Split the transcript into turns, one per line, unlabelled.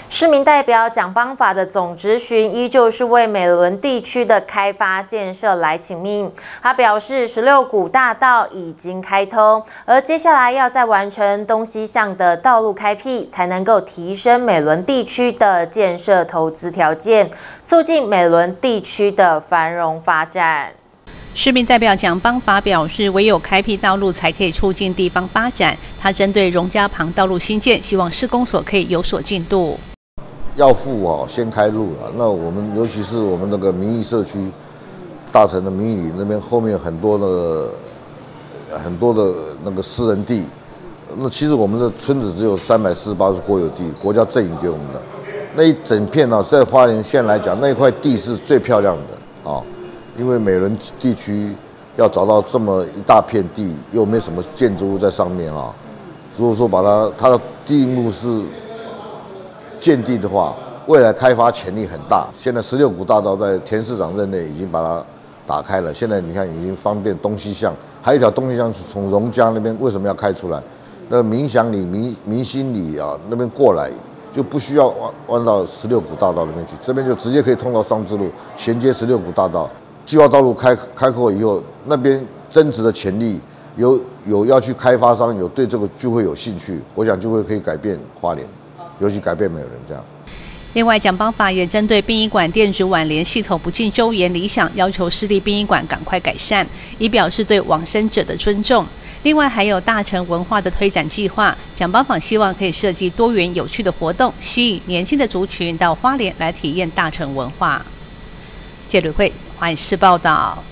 市民代表蒋邦法的总质询依旧是为美仑地区的开发建设来请命。他表示，16股大道已经开通，而接下来要再完成东西向的道路开辟，才能够提升美仑地区的建设投资条件，促进美仑地区的繁荣发展。
市民代表蒋邦法表示，唯有开辟道路，才可以促进地方发展。他针对荣家旁道路新建，希望市公所可以有所进度。
要富先开路了。那我们尤其是我们那个民意社区，大城的民意里那边后面很多的那个私人地。那其实我们的村子只有348是国有地，国家赠予给我们的。那一整片在花莲县来讲，那一块地是最漂亮的啊。因为美仑地区要找到这么一大片地，又没什么建筑物在上面啊，如果说把它的地目是建地的话，未来开发潜力很大。现在16股大道在田市长任内已经把它打开了，现在你看已经方便东西向，还有一条东西向从荣江那边为什么要开出来？那民祥里、民心里啊那边过来，就不需要弯到16股大道那边去，这边就直接可以通到商之路，衔接16股大道。计划道路开阔以后，那边增值的潜力有要去开发商有对这个就会有兴趣，我想就会可以改变花莲，尤其改变美仑这样。
另外，蒋邦法也针对殡仪馆电子挽联系统不尽周延理想，要求市立殡仪馆赶快改善，以表示对往生者的尊重。另外，还有大城文化的推展计划，蒋邦法希望可以设计多元有趣的活动，吸引年轻的族群到花莲来体验大城文化。谢吕慧，华视报道。